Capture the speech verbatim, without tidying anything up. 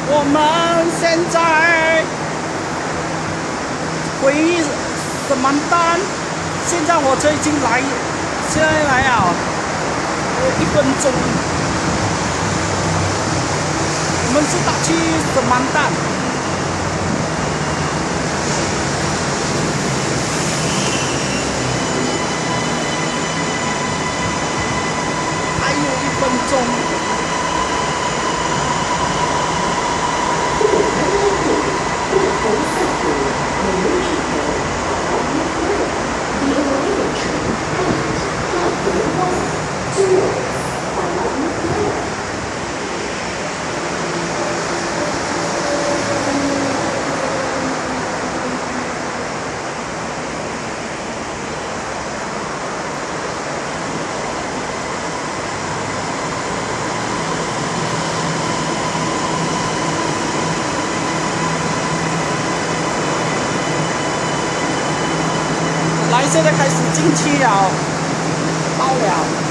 我们现在回什么单？现在我这已经来，现在来了，一分钟。我们是打去什么单？还有一分钟。 来，现在开始进去了，到了。